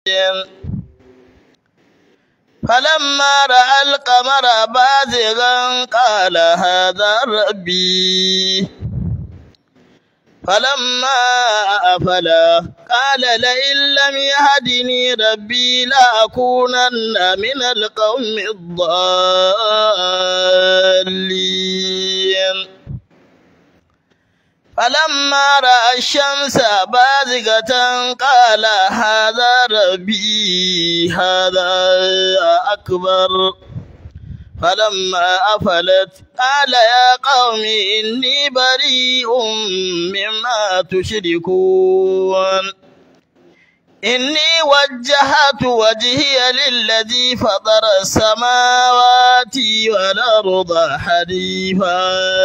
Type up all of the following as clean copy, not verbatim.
فلما رأى القمر بازغا قال هذا ربي فلما أفل قال لئن لم يهدني ربي لأكونن من القوم الضالين فلما رأى الشمس بازغة قال هذا ربي هذا أكبر فلما أفلت قال يا قوم إني بريء مما تشركون إني وجهت وجهي للذي فطر السماوات والأرض حنيفا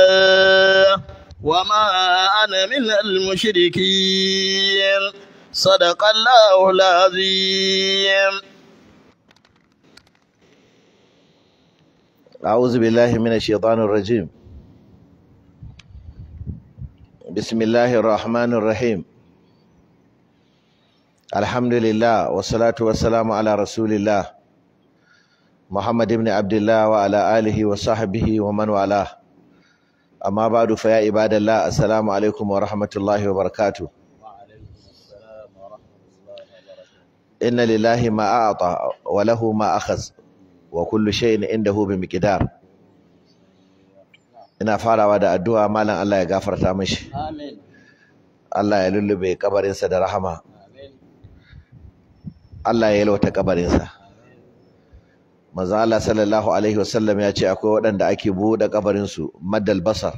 وما أنا من المشركين صدق الله العظيم. أعوذ بالله من الشيطان الرجيم. بسم الله الرحمن الرحيم. الحمد لله والصلاة والسلام على رسول الله محمد بن عبد الله وعلى آله وصحبه ومن والاه. أما بعد فيا عباد الله السلام عليكم ورحمة الله وبركاته. وعليكم السلام ورحمة الله وبركاته. إن لله ما أعطى وله ما أخذ وكل شيء عنده بمقدار. ina farawa da addu'a malam Allah ya gafarta mishi. Amin. Allah ya lullube kabarinsa da rahama. Amin. Allah ya yalwata kabarinsa. Manzo Allah sallallahu alaihi wasallam ya ce akwai waɗanda ake buɗe kabarinsu maddal basar.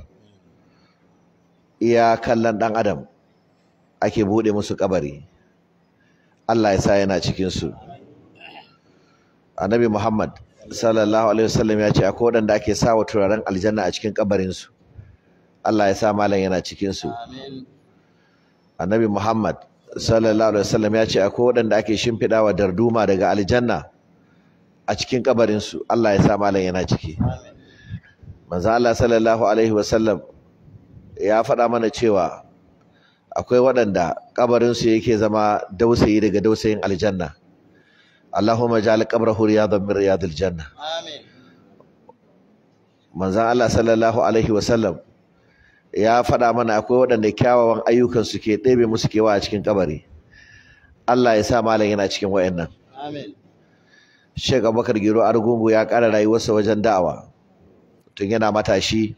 Iya kallon ɗan adam ake buɗe musu kabari. Allah ya sa yana cikin su. Annabi Muhammad sallallahu alaihi wasallam ya ce akwai waɗanda ake sa wa turaren aljanna a cikin kabarinsu. Allah ya sa malam yana cikin su. Amin. Annabi Muhammad sallallahu alaihi wasallam ya ce akwai waɗanda ake shimfiɗawa darduma daga aljanna a cikin kabarinsu. Allah ya sa malam yana ciki. Amin. Manzo Allah sallallahu alaihi wasallam ya faɗa mana cewa akwai waɗanda kabarinsu yake zama dausayi daga dausayin aljanna. Allahumma ja'al qabrahu riyadan min riyadil janna. Amin. Manzo Allah sallallahu alaihi wasallam ya faɗa mana akwai waɗanda kyawawan ayyukan su ke ɗebe musu kewa a cikin kabari. Allah ya sa malam yana cikin wayannan. Amin. Sheikh Abubakar Giro Argungu ya ƙara rayuwarsa wajen da'awa tun yana matashi.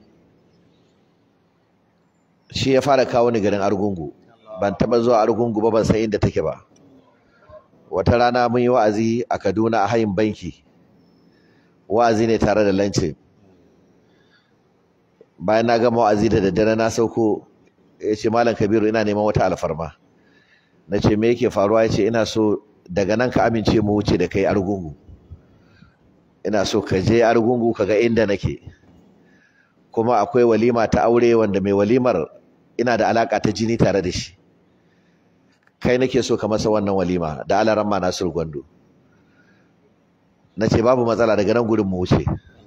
Shi ya fara kawo ni garin Argungu. Ban taɓa zuwa Argungu ba, ban san inda take ba. Wata rana mun yi wa'azi a Kaduna a hayin banki. Wa'azi ne tare da lance. Bayan na gama wa'azi da daddare na sauko, ya ce Malam Kabiru ina neman wata alfarma. Na ce me yake faruwa? Ya ce ina so daga nan ka amince mu wuce da kai Argungu. Ina so ka je Argungu ka ga inda nake. Kuma akwai walima ta aure wanda mai walimar ina da alaka ta jini tare da shi. Kai nake so ka masa wannan walima da Alaramma Nasiru Gwando. Nace babu matsala, daga nan gurin mu wuce.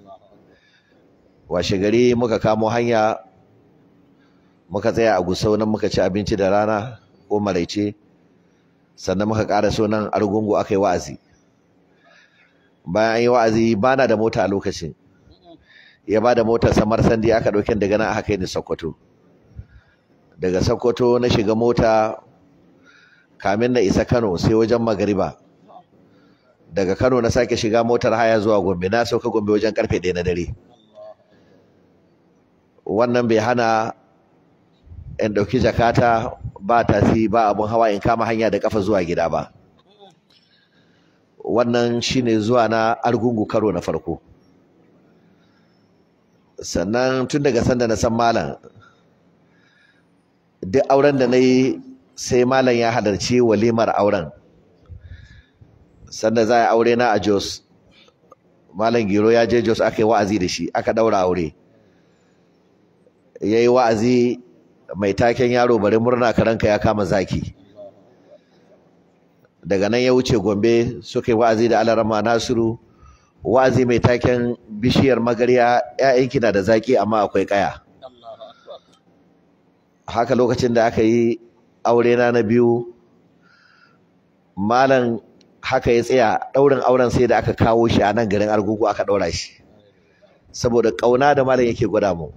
Washe gari muka kamo hanya muka tsaya a Gusau, nan muka ci abinci da rana ko maraice, sannan muka ƙara so nan Argungu aka yi wa'azi. Bayan an yi wa'azi bana da mota a lokacin, ya ba da motar samar sandi aka ɗauke daga nan aka kai ni Sokoto. Daga Sokoto na shiga mota, kamin na isa Kano sai wajen magariba. Daga Kano na sake shiga motar haya zuwa Gombe, na sauka Gombe wajen karfe 1 na dare. Wannan bai hana in ɗauki jakata ba tasi ba abun hawa in kama hanya da kafa zuwa gida ba. Wannan shine zuwa na Argungu karo na farko. Sannan tun daga sanda na san malam, duk auren da na yi sai malam ya halarci walimar auren. Sanda za a yi aure na a Jos, Malam Giro ya je Jos aka yi wa'azi da shi, aka daura aure. Ya yi wa'azi mai taken yaro bari murna karanka ya kama zaki. Daga nan ya wuce Gombe suka yi wa'azi da Alaramma Nasiru, wa'azi mai taken bishiyar magarya ‘ya'yanki na da zaki amma akwai kaya. Haka lokacin da aka yi aure na biyu, malam haka ya tsaya ɗaurin auren sai da aka kawo shi a nan garin Argungu aka ɗaura shi saboda ƙauna da malam yake gwada mu.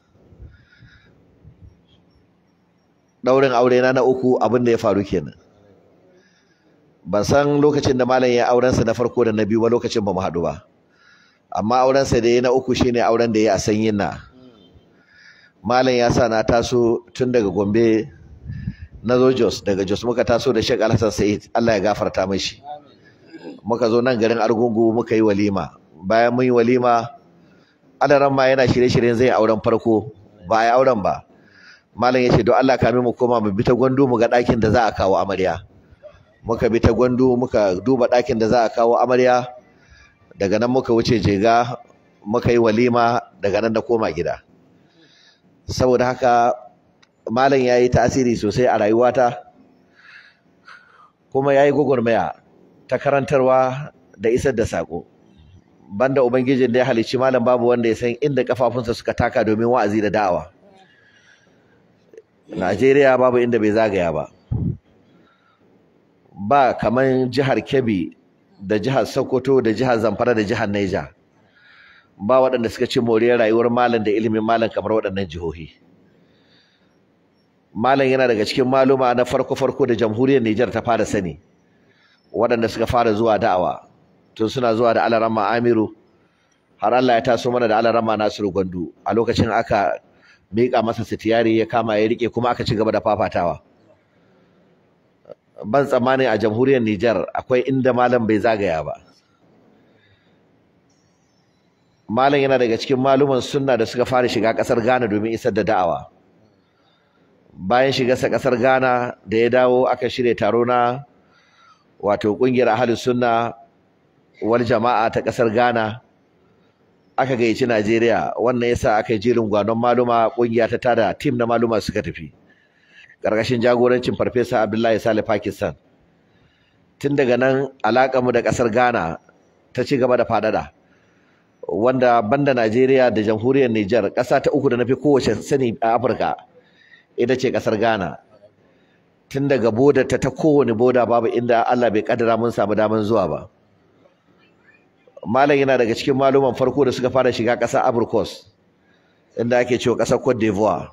Ɗaurin aure na uku abin da ya faru kenan. Ban san lokacin da malam ya aurensa na farko da na biyu ba, lokacin ba mu haɗu ba, amma aurensa da ya na uku shine auren da ya a Sanyin na. Malam ya sa na taso tun daga Gombe na zo Jos, daga Jos muka taso da Sheikh Alhassan Said, Allah ya gafarta mashi. Muka zo nan garin Argungu muka yi walima. Bayan mun yi walima, adaran ma yana shirye-shiryen zai auren farko, ba a yi auren ba. Malam ya ce don Allah kamin mu koma mu bi ta Gwandu mu ga ɗakin da za a kawo amarya. Muka bi ta Gwandu muka duba ɗakin da za a kawo amarya, daga nan muka wuce Jega muka yi walima, daga nan da koma gida. Saboda haka malam ya yi tasiri sosai a rayuwata, kuma ya yi gwagwarmaya ta karantarwa da isar da saƙo. Banda Ubangijin da ya halicci malam babu wanda ya san inda kafafunsa suka taka domin wa'azi da da'awa. Najeriya babu inda bai zagaya ba. Ba kaman jihar Kebbi da jihar Sokoto da jihar Zamfara da jihar Niger. Ba waɗanda suka ci moriyar rayuwar malam da ilimin malam kamar waɗannan jihohi. Malam yana daga cikin maluma na farko-farko da jamhuriyar Niger ta fara sani, waɗanda suka fara zuwa da'awa tun suna zuwa da Alarama Amiru, har Allah ya taso mana da Alarama Nasiru Gwandu. A lokacin aka miƙa masa sitiyari ya kama ya rike, kuma aka ci gaba da fafatawa. Ban tsammanin a jamhuriyar Niger akwai inda malam bai zagaya ba. Malam yana daga cikin maluman sunna da suka fara shiga ƙasar Ghana domin isar da da'awa. Bayan shigarsa ƙasar Ghana da ya dawo, aka shirya taro na wato ƙungiyar Ahlus Sunna wal Jama'a ta ƙasar Ghana, aka gayyaci Najeriya. Wannan yasa aka yi jerin gwanon maluma, ƙungiya ta tada tim na maluma suka tafi ƙarƙashin jagorancin Farfesa Abdullahi Saleh Pakistan. Tun daga nan alaƙarmu da ƙasar Ghana ta ci gaba da faɗaɗa, wanda banda Najeriya da jamhuriyar Niger, ƙasa ta uku da nafi kowace sani a Afirka ita ce ƙasar Ghana. Tun daga bodar ta kowane boda babu inda Allah bai kaddara mun samu daman zuwa ba. Malam yana daga cikin maluman farko da suka fara shiga ƙasar Ivory Coast, inda ake cewa ƙasar Cote d'Ivoire.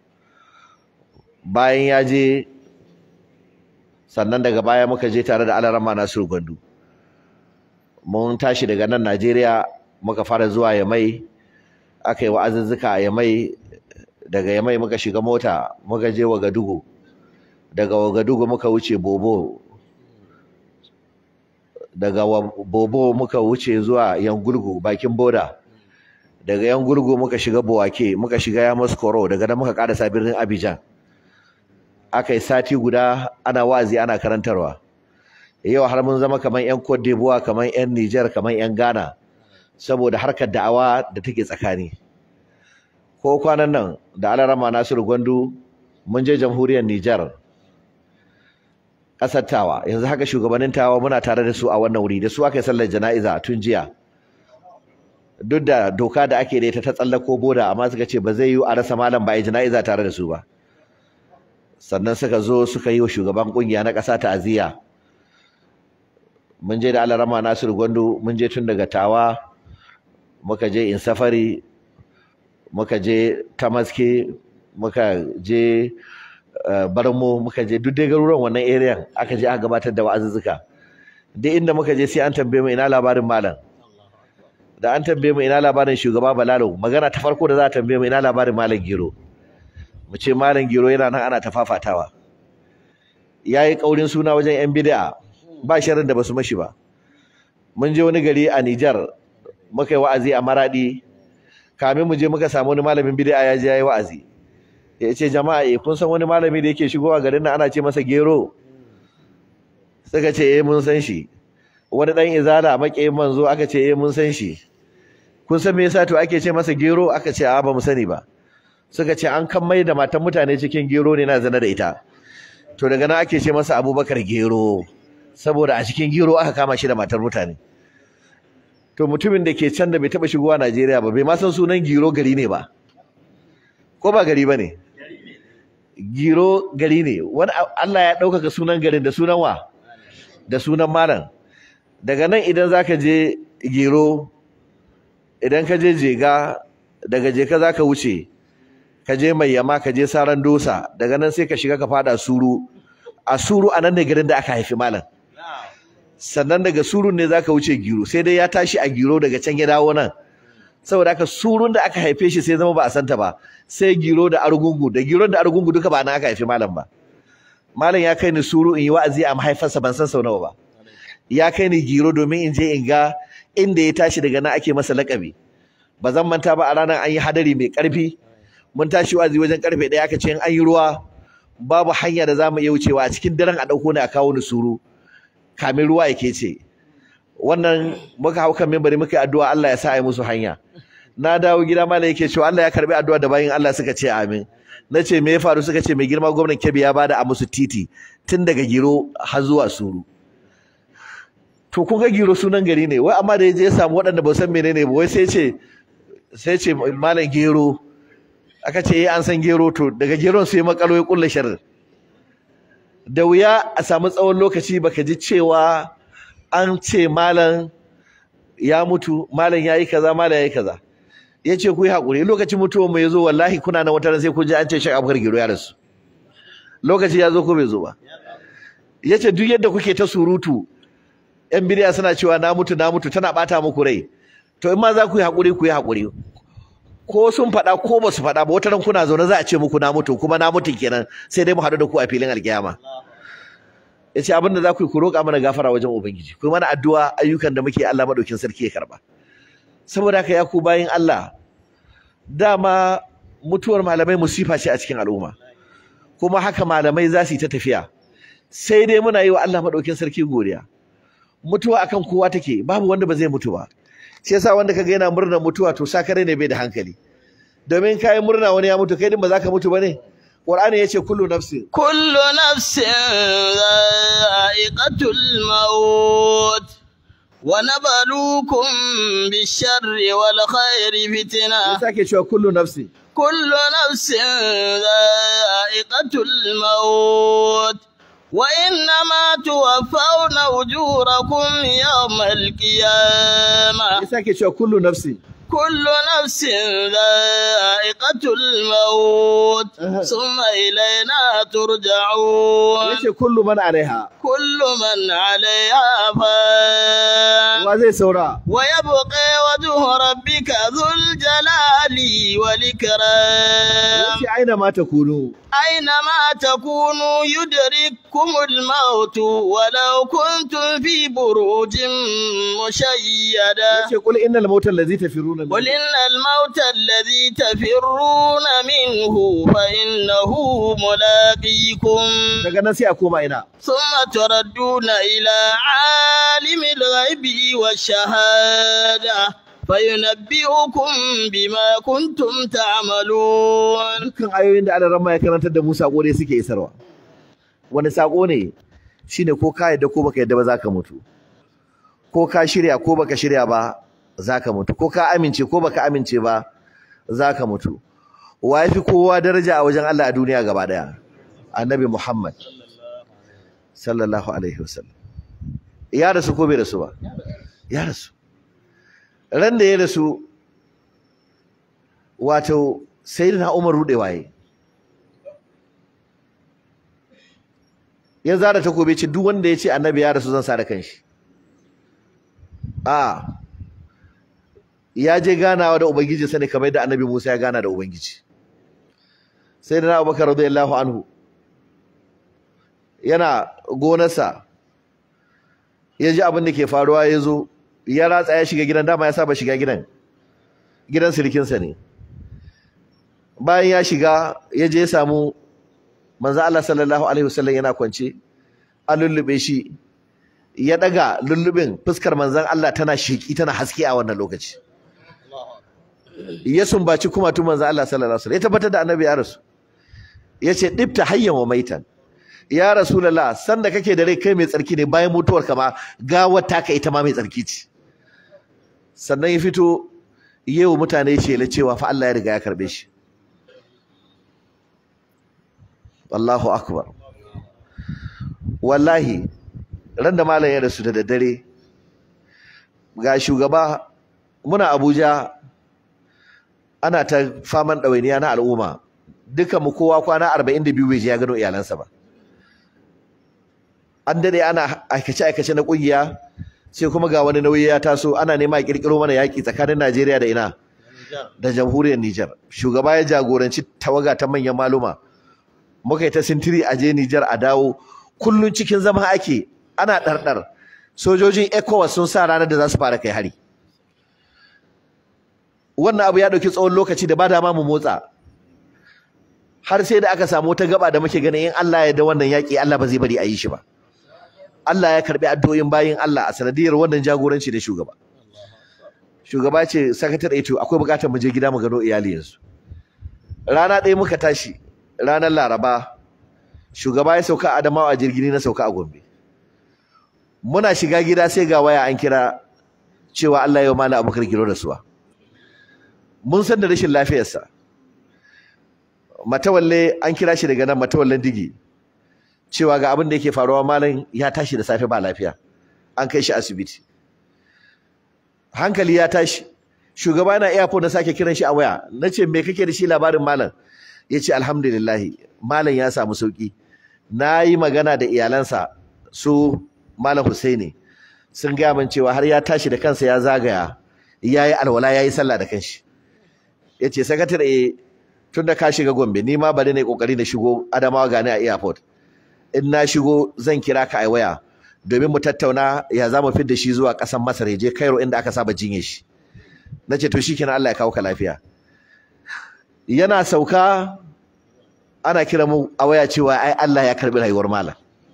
Bayan ya je, sannan daga baya muka je tare da Alarama Nasiru Gwandu. Mun tashi daga nan Najeriya muka fara zuwa Yamai, aka yi wa'azuzzuka a Yamai. Daga Yamai muka shiga mota muka je Wagadugu, daga Wagadugu muka wuce Bobo, daga Bobo muka wuce zuwa Yangulgu bakin boda, daga Yangulgu muka shiga Bouake, muka shiga Yamoussoukro, daga nan muka karasa birnin Abidjan. Aka yi sati guda ana wa'azi ana karantarwa. Yau har mun zama kaman 'yan Cote d'Ivoire, kaman 'yan Niger, kaman 'yan Ghana, saboda harkar da'awa da take tsakani. Ko kwanan nan da Alarama Nasiru Gwandu mun je jamhuriyar Niger, ƙasar Tawa. Yanzu haka shugabannin Tawa muna tare da su a wannan wuri, da su aka yi sallar jana'iza tun jiya. Duk da doka da ake da ita ta tsallako boda, amma suka ce ba zai yi a rasa malam ba yi jana'iza tare da su ba. Sannan suka zo suka yi wa shugaban kungiya na ƙasa ta'aziyya. Mun je da Alarama Nasiru Gwandu, mun je tun daga Tawa, muka je Insafari, muka je Tamaske, muka je Barmo, muka je duk dai garuruwan wannan area, aka je aka gabatar da wa'azuzzuka. Duk inda muka je sai an tambaye mu ina labarin malam. Da an tambaye mu ina labarin shugaba Balalo, magana ta farko da za a tambaye mu ina labarin malam Giro. Mu ce malam Giro yana nan ana tafafatawa. Yayi kaurin suna wajen yan bid'a, ba sharrin da basu mashi ba. Mun je wani gari a Niger, muka yi wa'azi a Maradi. Kamin mu je muka samu wani malamin bid'a ya je yayi wa'azi. Ya ce jama'a, kun san wani malami da yake shigowa garin nan ana ce masa Gero? Suka ce mun san shi. Wani dan izala makiyin manzo, aka ce mun san shi. Kun san me yasa to ake ce masa Gero? Aka ce ba mu sani ba. Suka ce an kan mai da matan mutane cikin gero ne na zina da ita. To daga nan ake ce masa Abubakar Gero, saboda a cikin gero aka kama shi da matar mutane. To mutumin da ke can da bai taba shigowa Najeriya ba, bai ma san sunan Giro gari ne ba. Ko ba gari bane? Giro gari ne. Wani Allah ya ɗaukaka sunan garin da sunan wa? Da sunan malam. daga nan idan zaka je Gero, idan ka je Jega, daga Jeka zaka wuce ka je Mai Yama, ka je Saran Dosa, daga nan sai ka shiga ka fada Suru. A Suru anan ne garin da aka haifi malam. Sannan daga Surun ne zaka wuce Giro, sai dai ya tashi a Giro daga can ya dawo nan. Saboda haka Surun da aka haife shi sai zama ba a santa ba, sai Giro da Argungu, da Giro da Argungu duka ba na aka haifi malam ba. Malam ya kai ni Suru in yi wa'azi a mahaifarsa ban san sau nawa ba. Ya kai ni Giro domin in je in ga inda ya tashi, daga nan ake masa laƙabi. Ba zan manta ba, a ranar an yi hadari mai ƙarfi, mun tashi wa'azi wajen ƙarfe 1 aka ce in an yi ruwa babu hanya da za mu iya wucewa, a cikin daren a ɗauko ni a kawo ni Suru kamin ruwa yake ce. Wannan muka hau kan mimbari muka yi addu'a Allah ya sa ai musu hanya. Na dawo gida malam yake cewa Allah ya karbi addu'a da bayin Allah suka ce amin. Nace me ya faru? Suka ce mai girma gwamnatin Kebbi ya bada a musu titi tun daga Giro har zuwa Suru. To kun ga Giro sunan gari ne, wai amma da yaje ya samu waɗanda ba san menene ba, wai sai ce malam Gero. Aka ce an san Gero, to daga Geron sai makalo ya kulla sharri. Da wuya a samu tsawon lokaci baka ji cewa an ce malam ya mutu, malam yayi kaza, malam yayi kaza. Yace ku yi hakuri, lokacin mutuwar mu yazo wallahi kuna nan wata ran sai ku ji an ce Sheikh Abubakar Giro ya rasu. Lokaci ya zo ko bai zo ba? Yace duk yadda kuke ta surutu, yan bidiya suna cewa na mutu tana bata muku rai. To in ma za ku yi hakuri, ku yi hakuri. Ko sun faɗa ko ba su faɗa ba, wata ran kuna zaune za a ce muku na mutu, kuma na mutu kenan, sai dai mu haɗu da ku a filin alkiyama. Yace abin da za ku yi, ku roƙa mana gafara wajen Ubangiji, ku yi mana addu'a ayyukan da muke Allah madaukin sarki ya karba. Saboda haka ya ku bayin Allah, dama mutuwar malamai musifa ce a cikin al'umma, kuma haka malamai za su yi ta tafiya, sai dai muna yi wa Allah madaukin sarki godiya. Mutuwa akan kowa take, babu wanda ba zai mutu ba. Shi yasa wanda kaga yana murnar mutuwa to sakare ne bai da hankali. Domin kai murna wani ya mutu, kai din ba za ka mutu bane? Qur'ani yace kullu nafsin dha'iqatul maut wa nabluukum bish-sharri wal khairi fitna. Yasa ke cewa kullu nafsin dha'iqatul maut wa innama tuwaffawna ujurakum yawmal qiyamah. Yasa ke cewa kullu nafsin dha'iqatul maut thumma ilayna turja'un. Yace kullu man 'alayha fan. Wa zai saura? Wa yabqa wajhu rabbika dhul jalali wal ikram. Yace aina ma takunu yudrikkumul maut walau kuntum fi burujin mushayyada. Yace qul innal mauta allazi tafirruna minhu fa innahu mulaqikum. Daga nan sai a koma ina? Thumma turadduna ila alimil ghaibi wash-shahada fayunabbi'ukum bima kuntum ta'malun. Dukkan ayoyin da Allah ya karantar da mu sako ne suke isarwa. Wani sako ne? Shine ko ka yadda ko baka yadda ba zaka mutu. Ko ka shirya ko baka shirya ba zaka mutu. Ko ka amince ko baka amince ba zaka mutu. Wa yafi kowa daraja a wajen Allah a duniya gaba daya? Annabi Muhammad sallallahu alaihi wasallam. Ya rasu ko bai rasu ba? Ya rasu. Ran da ya rasu, wato sayyidina Umar rudewa yayi. Ya zara takobe ce duk wanda ya ce annabi ya rasu zan sa da kanshi. Ya je ganawa da ubangiji sani kamar yadda annabi Musa ya gana da ubangiji. Sayyidina Abubakar radiyallahu anhu yana gonarsa, ya ji abin da ke faruwa, ya zo ya ratsa ya shiga gidan, dama ya saba shiga gidan sirikinsa ne. Bayan ya shiga, ya je ya samu manzo Allah sallallahu alaihi wasallam yana kwance, an lullube shi, ya daga lullubin, fuskar manzon Allah tana sheki tana haske a wannan lokaci. Ya sumbaci kuma tu manzon Allah sallallahu alaihi wasallam, ya tabbatar da annabi ya rasu. Yace dibta hayyan wa maitan, ya rasulullah sanda kake da rai kai mai tsarki ne, bayan mutuwar ka ma gawar taka ita ma mai tsarki ce. Sannan ya fito yau mutane ce la cewa fa Allah ya riga ya karbe shi. Allahu akbar. Wallahi ran da malam ya rasu da daddare, ga shugaba muna Abuja ana ta faman ɗawainiya na al'umma, duka mu kowa kwana 42 bai je ya gano iyalansa ba. An dade ana aikace na kungiya, sai kuma ga wani nauyi ya taso, ana nema a kirkiro mana yaki tsakanin Najeriya da ina da jamhuriyar Nijar. Shugaba ya jagoranci tawaga ta manyan maluma, muka yi ta sintiri a je Nijar a dawo, kullun cikin zama ake, ana ɗarɗar. Sojojin ECOWAS sun sa ranar da za su fara kai hari. Wannan abu ya ɗauki tsawon lokaci da ba dama mu motsa, har sai da aka samu wata gaba da muke ganin in Allah ya da wannan yaƙi Allah ba zai bari a yi shi ba. Allah ya karɓi addu'o'in bayin Allah a sanadiyar wannan jagoranci da shugaba. Shugaba ce sakatare to akwai buƙatar mu je gida mu gano iyali yanzu. Rana ɗaya muka tashi, ranar Laraba, shugaba ya sauka a Adamawa, jirgin na sauka a Gombe. Muna shiga gida sai ga waya an kira cewa Allah ya yi wa Malam Abubakar Giro rasuwa. Mun san da rashin lafiyarsa. Matawalle an kira shi daga nan, Matawallen Digi, cewa ga abin da yake faruwa, malam ya tashi da safe ba lafiya, an kai shi asibiti. Hankali ya tashi. Shugaba na airport na sake kiran shi a waya, nace me kake da shi labarin malam? Yace alhamdulillah malam ya samu sauki. Nayi magana da iyalansa su Malam Husaini, sun gaya min cewa har ya tashi da kansa ya zagaya, yayi alwala yayi sallah da kanshi. Yace sakatare tunda ka shiga Gombe, ni ma bari ne kokari na shigo Adamawa gani a airport. In na shigo zan kira ka a waya domin mu tattauna ya za mu fidda shi zuwa ƙasar Masar, ya je Cairo inda aka saba jinye shi. Nace to shikenan, Allah ya kawo ka lafiya. Yana sauka ana kira mu a waya cewa ai Allah ya karbi rayuwar malam.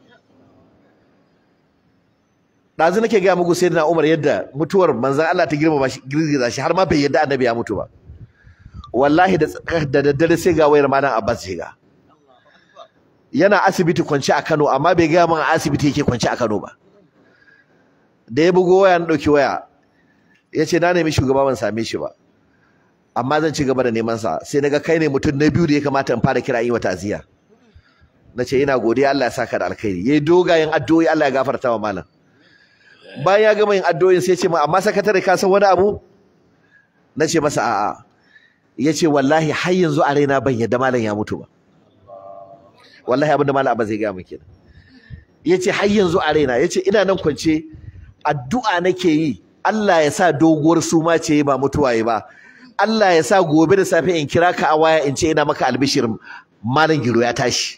Dazu nake ga muku sayyidina Umar yadda mutuwar manzon Allah ta girmama shi, girgiza shi, har ma bai yadda annabi ya mutu ba. Wallahi da daddare sai ga wayar malam Abbas shiga. Yana asibiti kwance a Kano, amma bai ga mun asibiti yake kwance a Kano ba. Da ya bugo waya na dauki waya, yace na nemi shugaba ban same shi ba, amma zan ci gaba da neman sa. Sai naga kai ne mutum na biyu da ya kamata in fara kira yi wa ta'ziya. Nace ina godiya, Allah ya saka da alkhairi. Yayi dogayen addu'o'i, Allah ya gafarta wa malam. Bayan ya gama yin addu'o'in sai ya ce ma, amma sakatare ka san wani abu? Nace masa a'a. Yace wallahi har yanzu a raina ban yadda malam ya mutu ba. Wallahi abinda malam Abba zai ga mu kenan. Yace har yanzu a raina, yace ina nan kwance addu'a nake yi, Allah ya sa doguwar suma ce ba mutuwa yi ba. Allah ya sa gobe da safe in kira ka a waya in ce ina maka albishir malam Giro ya tashi.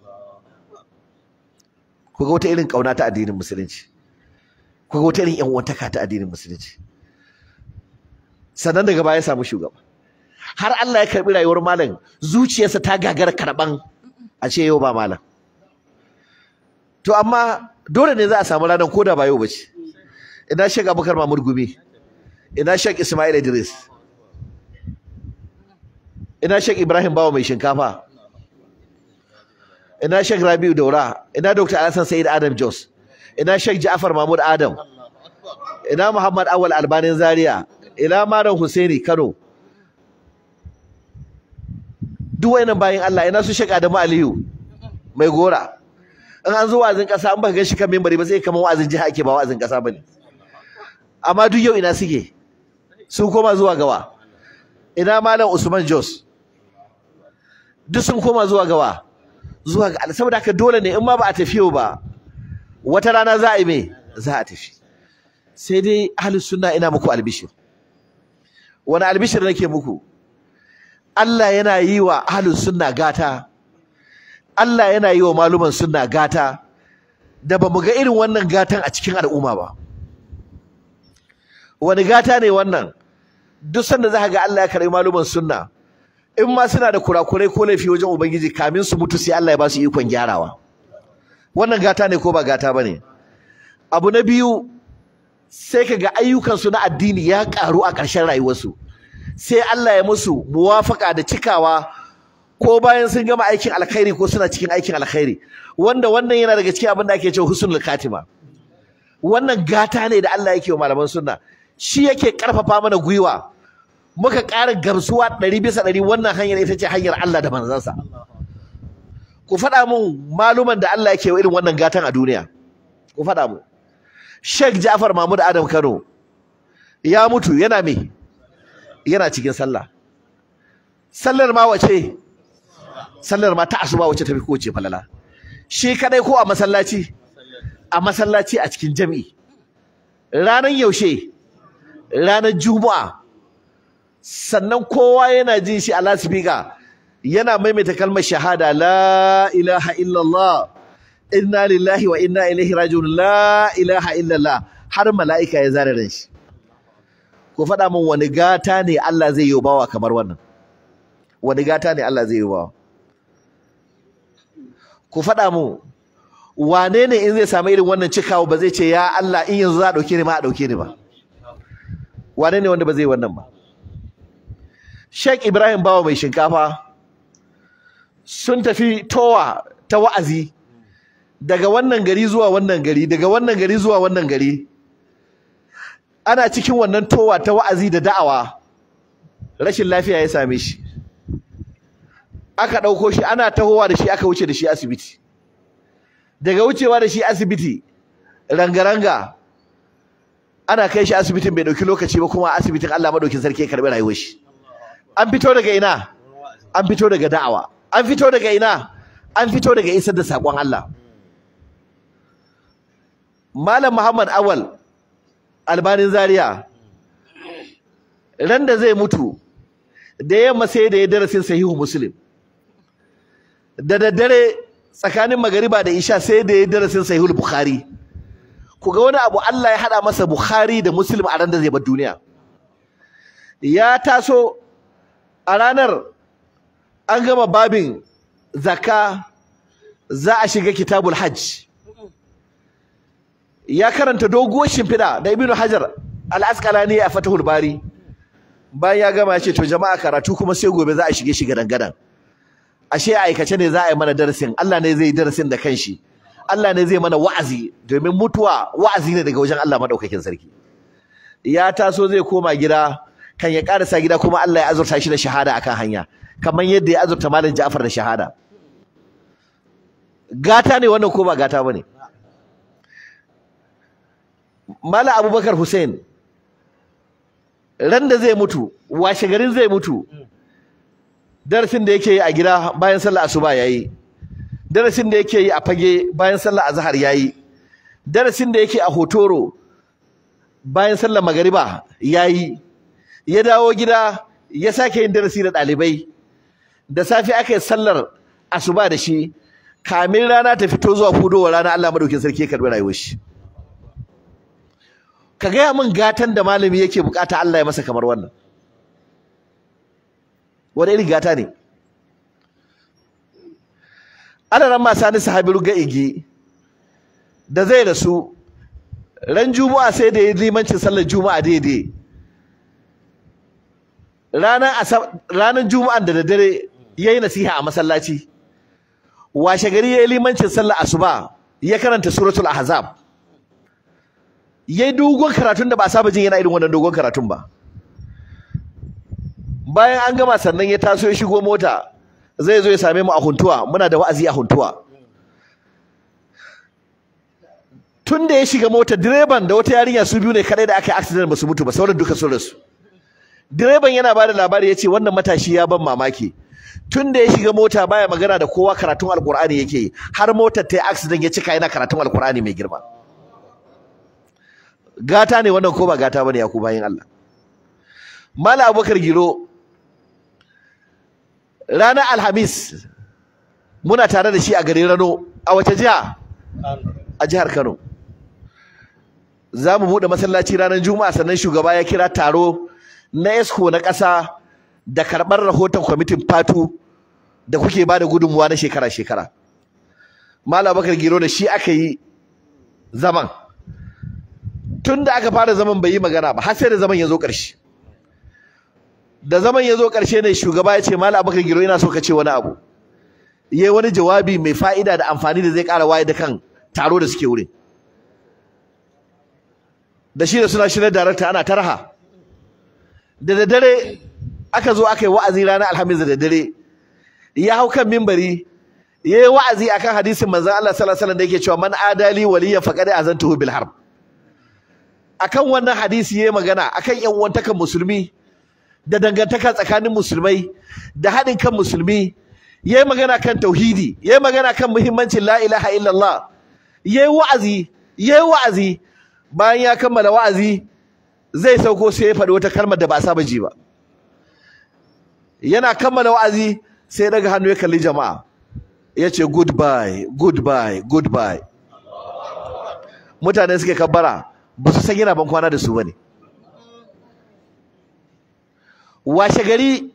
Ku ga wata irin kauna ta addinin musulunci. Ku ga wata irin yan uwantaka ta addinin musulunci. Sannan daga baya ya samu shugaba. Har Allah ya karbi rayuwar malam, zuciyarsa ta gagara karban a ce yau ba malam. To amma dole ne za a samu ranar koda ba yau bace. Ina Sheikh Abubakar Mahmud Gumi, ina Sheikh Ismail Idris, ina Sheikh Ibrahim Bawa mai shinkafa, ina Sheikh Rabiu Daura, ina Dr. Alhassan Said Adam Jos, ina Sheikh Ja'far Mahmud Adam, ina Muhammad Awal Albanin Zaria, ina Malam Husaini Kano. Duk wayannan bayin Allah, ina su Sheikh Adamu Aliyu mai gora. In an zo wa'azin kasa an ba ga shi kan minbari ba sai kamar wa'azin jiha ake ba wa'azin kasa bane. Amma duk yau ina suke? Sun koma zuwa gawa. Ina Malam Usman Jos. Duk sun koma zuwa gawa. Zuwa ga Allah. Saboda haka dole ne in ma ba a tafi yau ba, wata rana za a yi me? Za a tafi. Sai dai ahlus sunna ina muku albishir. Wani albishir nake muku? Allah yana yi wa ahlus sunna gata. Allah yana yi wa maluman sunna gata da bamu ga irin wannan gatan a cikin al'umma ba. Wani gata ne wannan? Duk sanda za ka ga Allah ya karɓi maluman sunna, in ma suna da kurakurai ko laifi wajen ubangiji, kamin su mutu sai Allah ya ba su ikon gyarawa. Wannan gata ne ko ba gata bane? Abu na biyu, sai ka ga ayyukansu na addini ya karu a ƙarshen rayuwarsu, sai Allah ya musu muwafaka da cikawa ko bayan sun gama aikin alkhairi ko suna cikin aikin alkhairi, wanda wannan yana daga cikin abin da ake cewa husnul khatima. Wannan gata ne da Allah yake wa malaman sunna, shi yake karfafa mana gwiwa muka ƙara gamsuwa 100% wannan hanyar ita ce hanyar Allah da manzansa. Ku faɗa mun maluman da Allah yake wa irin wannan gatan a duniya. Ku faɗa mu. Sheikh Ja'far Mahmud Adam Kano ya mutu yana me yana cikin sallah. Sallar ma wace? Sallar ma ta asuba wace tafi kowace falala? Shi kadai ko a masallaci? A masallaci a cikin jami'i. Ranar yaushe? Ranar Juma'a. Sannan kowa yana jin shi a lasifika yana maimaita kalmar shahada, la ilaha illallah, inna lillahi wa inna ilaihi raji'un, la ilaha illallah, har mala'ika ya zare ran shi. Ku faɗa min wani gata ne Allah zai yi bawa kamar wannan? Wani gata ne Allah zai yi bawa? Ku faɗa mu, wane ne in zai samu irin wannan cikawa ba zai ce ya Allah in yanzu za a ɗauke ni ma a ɗauke ni ba? Wane ne wanda ba zai wannan ba? Sheikh Ibrahim Bawa mai shinkafa sun tafi towa ta wa'azi daga wannan gari zuwa wannan gari, daga wannan gari zuwa wannan gari. Ana cikin wannan towa ta wa'azi da da'awa, rashin lafiya ya same shi. Aka ɗauko shi, ana tahowa da shi, aka wuce da shi asibiti. Daga wucewa da shi asibiti, ranga-ranga, ana kai shi asibitin bai ɗauki lokaci ba, kuma asibitin Allah maɗaukin sarki ya karɓi rayuwar shi. An fito daga ina? An fito daga da'awa. An fito daga ina? An fito daga isar da saƙon Allah. Malam Muhammad Awal Albanin Zaria, ran da zai mutu, da yamma sai da ya darasin Sahihu Muslim. Da daddare tsakanin magariba da isha sai da ya darasin Sahihul Bukhari. Ku ga wani abu, Allah ya hada masa Bukhari da Muslim a ran da zai bar duniya. Ya taso a ranar an gama babin zakka, za a shiga kitabul hajj. Ya karanta doguwar shimfiɗa da Ibn Hajar al-Asqalani a Fathul Bari. Bayan ya gama ya ce to jama'a karatu kuma sai gobe za a shige shi gadan-gadan. Ashe aikace ne za a yi mana darasin, Allah ne zai yi darasin da kanshi, Allah ne zai mana wa'azi, domin mutuwa wa'azi ne daga wajen Allah madaukakin sarki. Ya taso zai koma gida, kan ya karasa gida kuma Allah ya azurta shi da shahada akan hanya, kamar yadda ya azurta Malam Ja'far da shahada. Gata ne wannan ko ba gata bane? Malam Abubakar Hussein ran da zai mutu, washe garin zai mutu, darasin da yake yi a gida bayan sallar asuba yayi, darasin da yake yi a fage bayan sallar azhar yayi, darasin da yake a Hotoro bayan sallar magariba yayi, ya dawo gida ya sake yin darasi da ɗalibai, da safe aka yi sallar asuba da shi, kamin rana ta fito zuwa fudowar rana Allah madaukin sarki ya karbi rayuwar shi. Ka gaya min gatan da malami yake bukata Allah ya masa kamar wannan? Wani irin gata ne? Alaran ma Sani Sahabi Ruga Igi da zai rasu ran Juma'a sai da ya limancin sallar Juma'a daidai. Ranar Juma'an da daddare yayi nasiha a masallaci. Washe gari yayi limancin sallar asuba, ya karanta suratul Ahzab. Yayi dogon karatun da ba saba jin yana irin wannan dogon karatun ba. Bayan an gama sannan ya taso ya shigo mota, zai zo ya same mu a Huntuwa, muna da wa'azi a Huntuwa. Tun da ya shiga mota, direban da wata yarinya su biyu ne kadai da aka yi accident ba su mutu ba, sauran duka sun rasu. Direban yana bada labari yace wannan matashi ya ban mamaki. Tun da ya shiga mota baya magana da kowa, karatun Alkur'ani yake yi, har motar ta yi accident ya cika yana karatun Alkur'ani mai girma. Gata ne wannan ko ba gata bane ya ku bayin Allah? Malam Abubakar Giro ranar Alhamis muna tare da shi a garin Rano, a wace jiha? A jihar Kano. Za mu buɗe masallaci ranar Juma'a, sannan shugaba ya kira taro na ESCO na ƙasa da karɓar rahoton kwamitin fatu da kuke ba da gudunmuwa na shekara-shekara. Malam Abubakar Giro da shi aka yi zaman. Tun da aka fara zaman bai yi magana ba, har sai da zaman ya zo ƙarshe. Da zaman ya zo ƙarshe ne shugaba ya ce Malam Abubakar Giro ina so ka ce wani abu. Yayi wani jawabi mai fa'ida da amfani da zai ƙara waye da kan taro da suke wurin. Da shi da suna shirin darakta ana tarha. Da daddare aka zo aka yi wa'azi ranar Alhamis da daddare. Ya hau kan mimbari yayi wa'azi akan hadisin manzon Allah sallallahu alaihi wasallam da yake cewa man adali waliyan faqad azantuhu bil harb. akan wannan hadisi yayi magana akan yan uwantakan musulmi da dangantaka tsakanin musulmai da haɗin kan musulmi, yayi magana kan tauhidi, yayi magana kan muhimmancin la ilaha illallah, yayi wa'azi bayan ya kammala wa'azi zai sauko sai ya faɗi wata kalmar da ba a saba ji ba. Yana kammala wa'azi sai daga hannu ya kalli jama'a ya ce goodbye goodbye goodbye. Mutane suke kabbara ba su san yana ban kwana da su bane. Washe gari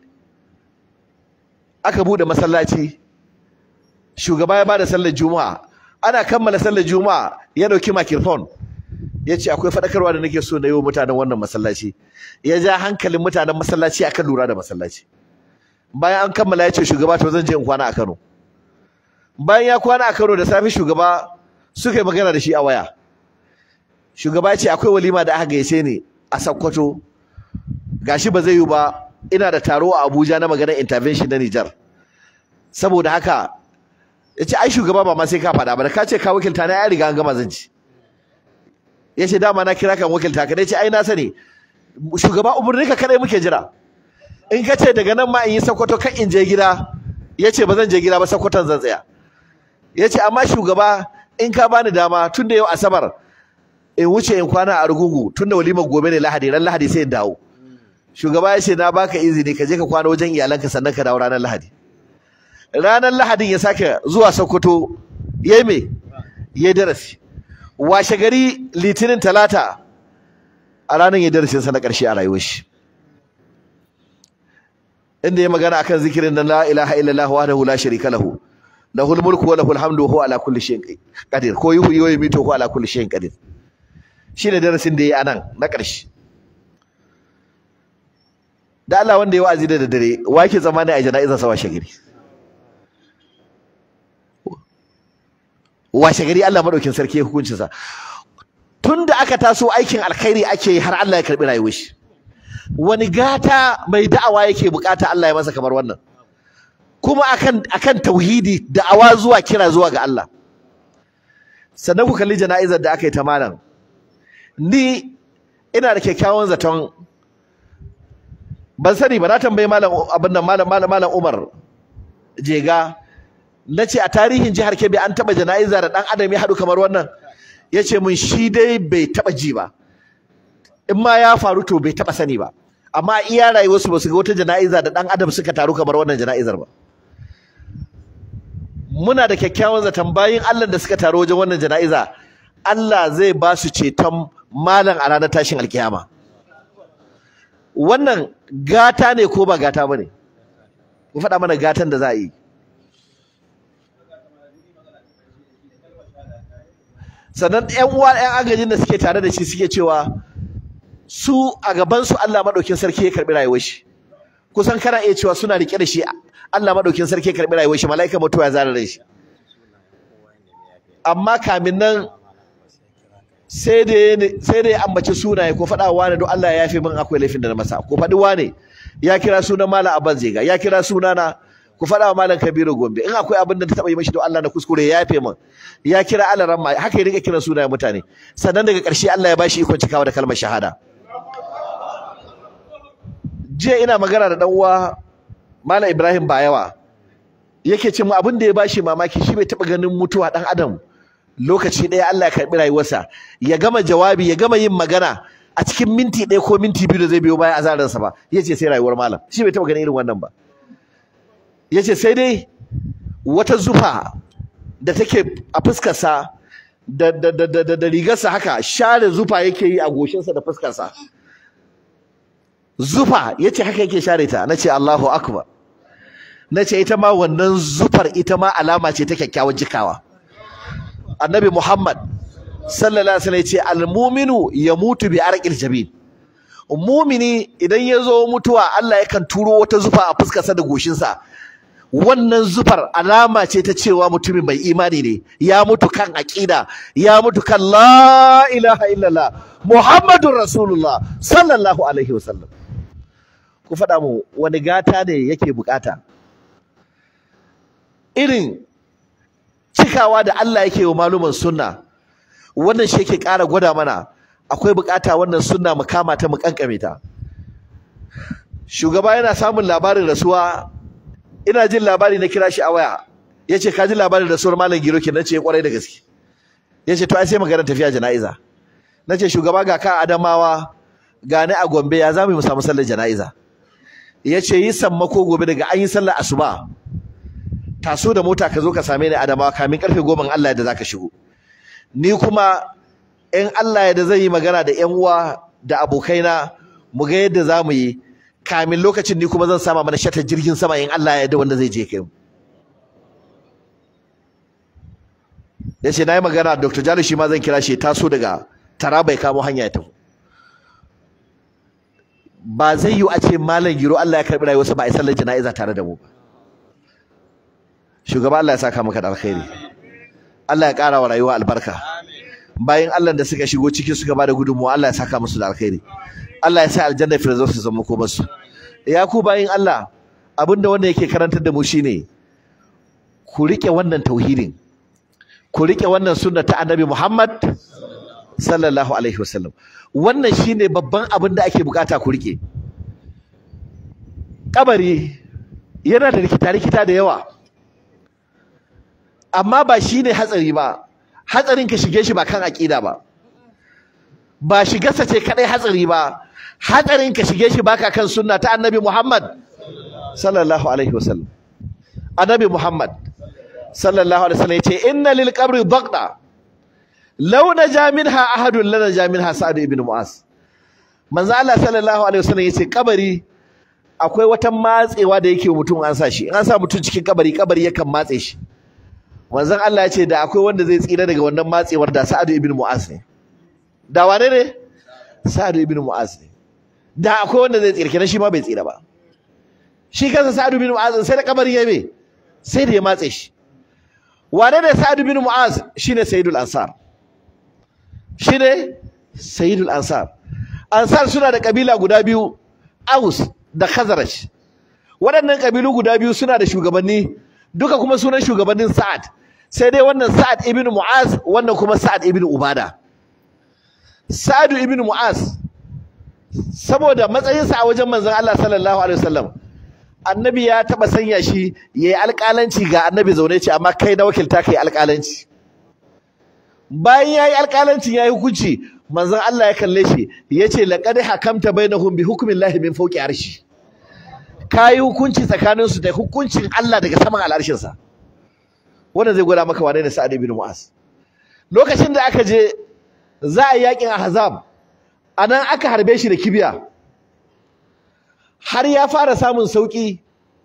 aka bude masallaci, shugaba ya bada sallar juma'a, ana kammala sallar juma'a ya dauki microphone ya ce akwai faɗakarwa da nake so na yi wa mutanen wannan masallaci. Ya ja hankalin mutanen masallaci akan lura da masallaci. Bayan an kammala ya ce shugaba to zan je in kwana a Kano. Bayan ya kwana a Kano da safe shugaba suka yi magana da shi a waya. Shugaba ya ce akwai walima da aka gayyace ni a Sokoto, gashi ba zai yi ba, ina da taro a Abuja na maganar intervention na Niger. Saboda haka ya ce ai shugaba ba ma sai ka faɗa ba, da ka ce ka wakilta na ya riga an gama zan ci. Ya ce dama na kira kan wakilta ka, dai ce ai na sani shugaba umurni ka kadai muke jira. In ka ce daga nan ma in yi Sokoto kan in je gida, ya ce ba zan je gida ba, Sokoton zan tsaya. Ya ce amma shugaba in ka bani dama tun da yau Asabar in wuce in kwana a Argungu, tun da walimar gobe ne Lahadi, ran Lahadi sai in dawo. Shugaba ya ce na baka izini ka je ka kwana wajen iyalanka sannan ka dawo ranar Lahadi. Ranar Lahadin ya sake zuwa Sokoto yayi me? Yayi darasi. Washe gari Litinin Talata a ranar yayi darasin sa na ƙarshe a rayuwar shi. Inda ya magana akan zikirin nan la ilaha illallah wahdahu la sharika lahu lahul mulku wa lahul hamdu wa huwa ala kulli shay'in qadir, ko yuhyi wa yumiitu wa huwa ala kulli shay'in qadir. Shine darasin da yayi anan na ƙarshe. Da Allah wanda ya wa'azi da daddare, wa yake zamani a jana'izar sa washe gari? Washe gari Allah madaukin sarki ya hukuncin sa. Tunda aka taso aikin alkhairi ake yi har Allah ya karbi rayuwar shi. Wani gata mai da'awa yake bukata Allah ya masa kamar wannan? Kuma akan tauhidi, da'awa zuwa kira zuwa ga Allah. Sannan ku kalli jana'izar da aka yi ta malam. Ni ina da kyakkyawan zaton, ban sani ba, na tambayi malam abin nan malam Umar Jega, nace a tarihin jihar Kebbi an taba jana'iza da dan adam ya hadu kamar wannan? Yace mun shi dai bai taba ji ba, in ma ya faru to bai taba sani ba, amma iya rayuwarsu ba su ga wata jana'iza da dan adam suka taru kamar wannan jana'izar ba. Muna da kyakkyawan zaton bayin Allah da suka taru wajen wannan jana'iza Allah zai ba su ceton malam a ranar tashin alkiyama. Wannan gata ne ko ba gata bane? Ku faɗa mana gatan da za a yi. Sannan ƴan uwa ƴan agajin da suke tare da shi suke cewa su a gaban su Allah madaukin sarki ya karbi rayuwar shi. Kusan kana iya cewa suna rike da shi, Allah madaukin sarki ya karbi rayuwar shi, malaika mutuwa ya zara rai shi. Amma kamin nan sai da ya ambaci sunaye, ko faɗa wane don Allah ya yafe min akwai laifin da na masa, ko faɗi wane ya kira sunan Malam Abbas Jega, ya kira sunana, ku faɗa wa Malam Kabiru Gombe in akwai abin da ta taɓa yi mashi don Allah na kuskure ya yafe min, ya kira Alaramma, haka ya rika kiran sunayen mutane. Sannan daga ƙarshe Allah ya bashi ikon cikawa da kalmar shahada. Jiya ina magana da dan uwa Malam Ibrahim Bayawa, yake ce mu abin da ya bashi mamaki, shi bai taɓa ganin mutuwa dan adam lokaci ɗaya Allah ya karɓi rayuwarsa, ya gama jawabi, ya gama yin magana a cikin minti ɗaya ko minti biyu da zai biyo baya azaransa ba. Yace sai rayuwar malam, shi bai taɓa ganin irin wannan ba. Yace sai dai wata zufa da take a fuskarsa da rigarsa haka, share zufa yake yi a goshinsa da fuskarsa. Zufa yace haka yake share ta. Nace Allahu akbar. Nace ita ma wannan zufar ita ma alama ce ta kyakkyawar jikawa. Annabi Muhammad sallallahu alaihi wasallam yace al-mu'minu yamutu bi arqil jabin. Mu'mini idan yazo mutuwa Allah yakan turo wata zufa a fuskarsa da goshinsa. Wannan zufar alama ce ta cewa mutumin mai imani ne, ya mutu kan aqida, ya mutu kan la ilaha illallah Muhammadur Rasulullah sallallahu alaihi wasallam. Ku faɗa mu wani gata ne yake bukata? Irin cikawa da Allah yake wa maluman sunna, wannan shi yake ƙara gwada mana akwai bukata wannan sunna mu kama ta mu kankame ta. Shugaba yana samun labarin rasuwa, ina jin labari na kira shi a waya, yace ka ji labarin rasuwar Malam Giro kenan? Ce kwarai da gaske. Yace to ai sai magana tafiya jana'iza. Nace shugaba ga ka Adamawa, ga ni a Gombe, ya zamu mu samu sallar jana'iza? Yace yi sammako gobe daga an yi sallar asuba, taso da mota ka zo ka same ni Adamawa kamin karfe 10 Allah yadda zaka shigo. Ni kuma in Allah yadda zai yi magana da ƴan uwa da abokaina mu ga yadda zamu yi, kamin lokacin ni kuma zan sama mana shatar jirgin sama in Allah ya yarda wanda zai je kai mu. Yace nayi magana Dr. Jalo, shi ma zan kira shi taso daga Taraba ya kamo hanya ya tafi. Ba zai yi a ce Malam Giro Allah ya karbi rayuwarsa ba a sallar jana'iza tare da mu ba. Shugaba Allah ya saka maka da alkhairi, Allah ya ƙara wa rayuwa albarka. Bayan Allah da suka shigo ciki suka bada gudunmuwa, Allah ya saka musu da alkhairi, Allah ya sa aljanna firdaus su zama komai su. Ya ku bayin Allah, abinda wanda yake karantar da mu shine ku rike wannan tauhidin, ku rike wannan sunna ta Annabi Muhammad sallallahu alaihi wasallam. Wannan shine babban abin da ake bukata ku rike. Kabari yana da rikita da yawa, amma ba shine hatsari ba. Hatsarin ka shige shi ba kan aqida ba, ba shigarsa ce kadai hatsari ba. Hatsarin ka shige shi baka kan sunna ta Annabi Muhammad sallallahu alaihi wasallam. Annabi Muhammad sallallahu alaihi wasallam yace inna lil qabri daqda law naja minha ahadun la naja minha Sa'd ibn Mu'az. Manzo Allah sallallahu alaihi wasallam yace kabari akwai wata matsewa da yake mutum an sa shi. In an sa mutum cikin kabari, kabari yakan matse shi. Manzon Allah yace da akwai wanda zai tsira daga wannan matsewar da Sa'd ibn Mu'az ne. Da wane ne? Sa'd ibn Mu'az ne. Da akwai wanda zai tsira, kenan shi ma bai tsira ba. Shi kansa Sa'd ibn Mu'az sai da kabari ya me? Sai da ya matse shi. Wane ne Sa'd ibn Mu'az? Shine Sayyidul Ansar. Shine Sayyidul Ansar. Ansar suna da kabila guda biyu, Aus da Khazraj. Waɗannan kabilu guda biyu suna da shugabanni, duka kuma sunan shugabannin Sa'ad. Sai dai wannan Sa'ad ibn Mu'az, wannan kuma Sa'ad ibn Ubada. Sa'ad ibn Mu'az saboda matsayinsa a wajen manzon Allah sallallahu alaihi wasallam, annabi ya taba sanya shi yayi alƙalanci ga annabi zaune ce, amma kai na wakilta kai alƙalanci. Bayan yayi alƙalancin yayi hukunci, manzon Allah ya kalle shi yace laqad hakamta bainahum bi hukmillahi min fawqi arshi. Kai hukunci tsakanin su da hukuncin Allah daga saman al'arshin sa. Wannan zai gwada maka wane ne Sa'ad ibn Mu'az. Lokacin da aka je za a yakin Ahzab, anan aka harbe shi da kibiya, har ya fara samun sauki.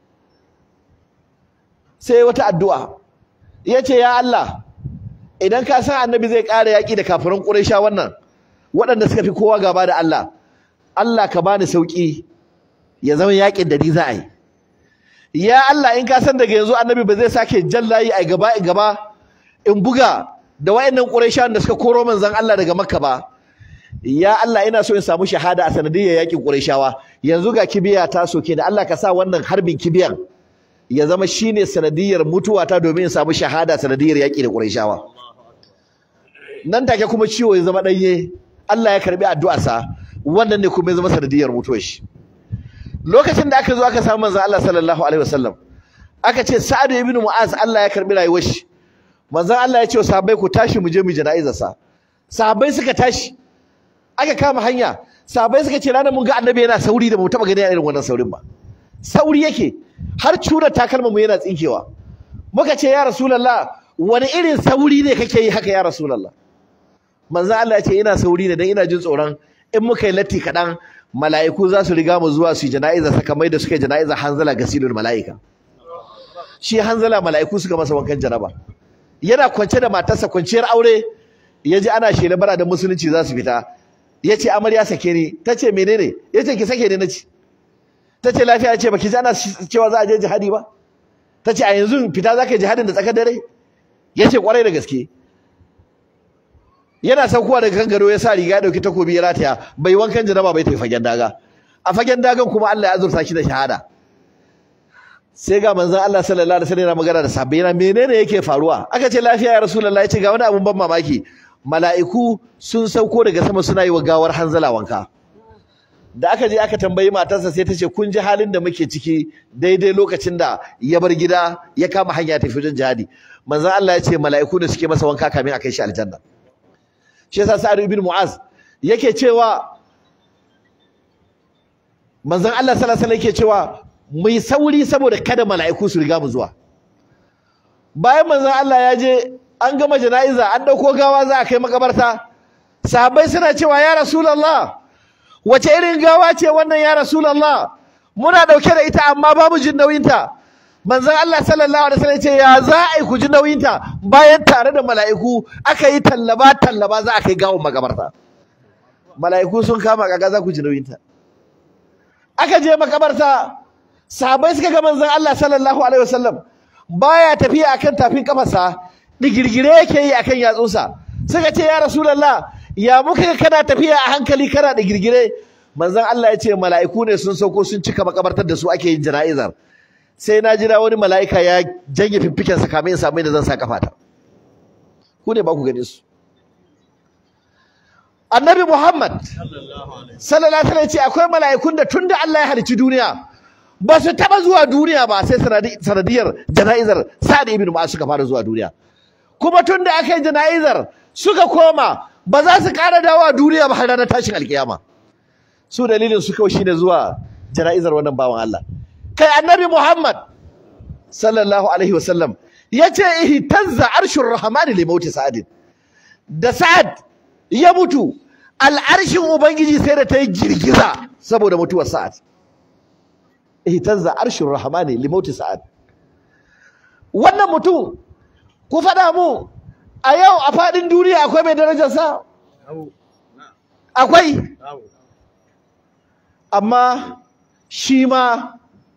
Sai wata addu'a yace ya Allah, idan ka san annabi zai ƙara yaki da kafiran Quraysha wannan waɗanda suka fi kowa gaba da Allah, Allah ka bani sauki ya zama yakin da ni za a yi. Ya Allah, in ka san daga yanzu annabi ba zai sake jallayi a gaba in buga da wayannan Qurayshawan da suka koro manzon Allah daga Makka ba. Ya Allah, ina so in samu shahada a sanadiyyar yakin Qurayshawa. Yanzu ga kibiya ta soke da Allah ka sa wannan harbin kibiyan ya zama shine sanadiyyar mutuwata domin in samu shahada sanadiyyar yaki da Qurayshawa. Nan take kuma ciwo ya zama danye, Allah ya karbi addu'arsa, wannan ne kuma ya zama sanadiyyar mutuwar shi. Lokacin da aka zo aka samu manzon Allah sallallahu alaihi wasallam, aka ce Sa'ad ibn Mu'az Allah ya karbi rayuwar shi. Manzon Allah ya ce wa sahabbai ku tashi mu je mu jana'izarsa. Sahabbai suka tashi, aka kama hanya. Sahabbai suka ce ranar mun ga annabi yana sauri da mu taba gani irin wannan saurin ba. Sauri yake, har cura takalma mu yana tsinkewa. Muka ce ya Rasulullah, wani irin sauri ne kake yi haka ya Rasulullah? Manzon Allah ya ce ina sauri ne dan ina jin tsoron in muka yi latti kaɗan mala'iku za su riga mu zuwa su yi jana'iza sakamai da suka yi jana'iza Hanzala gasilul mala'ika. Shi Hanzala mala'iku suka masa wankan janaba. Yana kwance da matarsa kwanciyar aure, ya ji ana shela bara da musulunci za su fita. Ya ce amarya sake ni. Ta ce menene? Ya ce ki sake ni na ci. Ta ce lafiya? Ya ce baki ji ana cewa za a je jihadi ba? Ta ce a yanzu fita za ka yi jihadin da tsakar dare? Ya ce kwarai da gaske. Yana saukowa daga kan gado ya sa riga ya dauki takobi ya rataya, bai wankan janaba bai tafi fagen daga. A fagen dagan kuma Allah ya azurta shi da shahada. Sai ga manzon Allah sallallahu alaihi wasallam yana magana da sahabbai, yana menene yake faruwa? Aka ce lafiya ya Rasulullah. Ya ce ga wani abun ban mamaki. mala'iku sun sauko daga sama suna yi wa gawar Hanzala wanka. Da aka je aka tambayi matarsa sai ta ce kun ji halin da muke ciki daidai lokacin da ya bar gida ya kama hanya tafi wajen jihadi. Manzon Allah ya ce mala'iku ne suke masa wanka kamin a kai shi aljanna. Shi yasa Sa'ad ibn Mu'az yake cewa manzon Allah sallallahu alaihi wasallam yake cewa mu yi sauri saboda kada mala'iku su riga mu zuwa. Bayan manzon Allah ya je an gama jana'iza an dauko gawa za a kai makabarta, sahabbai suna cewa ya Rasulullah wace irin gawa ce wannan ya Rasulullah, muna dauke da ita amma babu jin nauyinta. Manzon Allah sallallahu alaihi wasallam ce ya za a yi ku ji nauyinta bayan tare da mala'iku aka yi tallaba za a kai gawon makabarta. Mala'iku sun kama kaga za ku ji nauyinta. Aka je makabarta, sahabbai suka ga manzon Allah sallallahu alaihi wasallam baya tafiya akan tafin kafarsa, digirgire yake yi akan yatsunsa. Suka ce ya Rasulullah ya muka kana tafiya a hankali kana digirgire. Manzon Allah ya ce mala'iku ne sun sauko sun cika makabartar da su ake yin jana'izar. Sai na jira wani mala'ika ya janye fiffiken sa kamin in samu inda zan sa kafata. Ku ne ba ku gane su. Annabi Muhammad sallallahu alaihi wasallam ce akwai mala'ikun da tunda Allah ya halicci duniya ba su taba zuwa duniya ba sai sanadiyar jana'izar Sa'ad ibn Mu'az suka fara zuwa duniya. Kuma tunda aka yi jana'izar suka koma ba za su ƙara dawowa duniya ba har ranar tashin alkiyama. Su dalilin su kawai shine zuwa jana'izar wannan bawan Allah. Kai Annabi Muhammad sallallahu alaihi wasallam yace ihtazza arshur rahmani li mauti Sa'ad. Da Sa'ad ya mutu al'arshin ubangiji sai da ta yi girgiza saboda mutuwar Sa'ad. Ihtazza arshur rahmani li mauti Sa'ad. Wannan mutum ku faɗa mu a yau a faɗin duniya akwai mai darajar sa? Akwai. Amma shi ma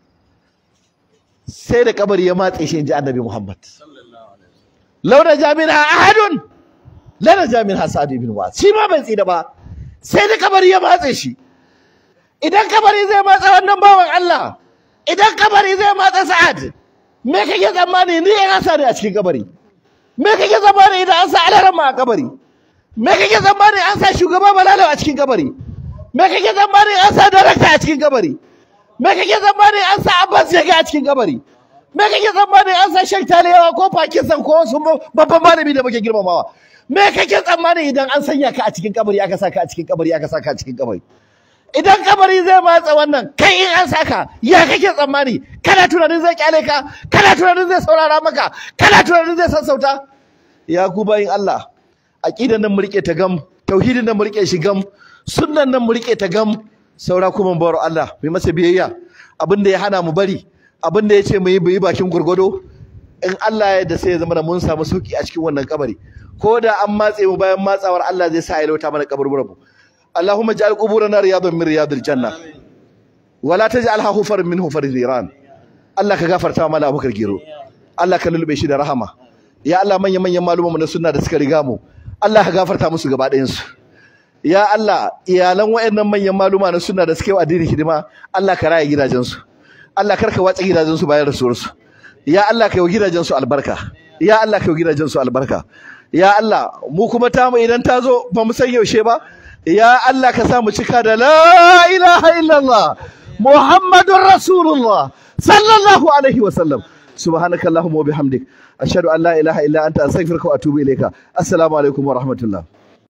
sai da kabari ya matse shi inji Annabi Muhammad. Launa jami'a ahadun lana jami'a Sa'ad ibn Mu'az. Shi ma bai tsida ba. Sai da kabari ya matse shi. Idan kabari zai matsa wannan bawan Allah, idan kabari zai matsa Sa'ad, me kake tsammani ni ina sa ne a cikin kabari? Me kake tsammani idan an sa Alarama a kabari? Me kake tsammani an sa shugaba Balalo a cikin kabari? Me kake tsammani an sa darakta a cikin kabari? Me kake tsammani an sa Abbas Jega a cikin kabari? Me kake tsammani an sa Sheikh Taliyawa ko Pakistan ko wasu babban malami da muke girmamawa? Me kake tsammani idan an sanya ka a cikin kabari aka saka a cikin kabari aka saka a cikin kabari? Idan kabari zai matsa wannan kai in an saka ya kake tsammani? Kana tunanin zai kyale ka? Kana tunanin zai saurara maka? Kana tunanin zai sassauta? Ya ku bayin Allah, aqidan nan mu rike ta gam, tauhidin nan mu rike shi gam, sunnan nan mu rike ta gam, saura kuma baro Allah mai masa biyayya. Abin da ya hana mu bari, abin da ya ce mu yi bakin gurgudo, in Allah ya yarda sai ya zama da mun samu sauki a cikin wannan kabari. Ko da an matse mu bayan matsawar Allah zai sa ya lauta mana kaburburan mu. Allahumma ja'al quburana riyadan min riyadil janna wala taj'alha hufaran min hufarir niran. Allah ka gafarta wa Malam Abubakar Gero, Allah ka lulube shi da rahama. Ya Allah manyan malumanmu na sunna da suka riga mu, Allah ka gafarta musu gaba ɗayan su. Ya Allah iyalan wayannan manyan maluma na sunna da suka yi addini hidima, Allah ka raya gidajen su. Allah karka watsa gidajen su bayan rasuwar su. Ya Allah ka yi gidajen su albarka. Ya Allah ka yi gidajen su albarka. Ya Allah mu kuma tamu idan ta zo ba mu san yaushe ba. Ya Allah ka sa mu cika da la ilaha illallah Muhammadur Rasulullah sallallahu alaihi wa sallam. Subhanakallahumma wa bihamdik ashhadu an la ilaha illa anta astaghfiruka wa atubu ilayka. Assalamu alaikum wa rahmatullah.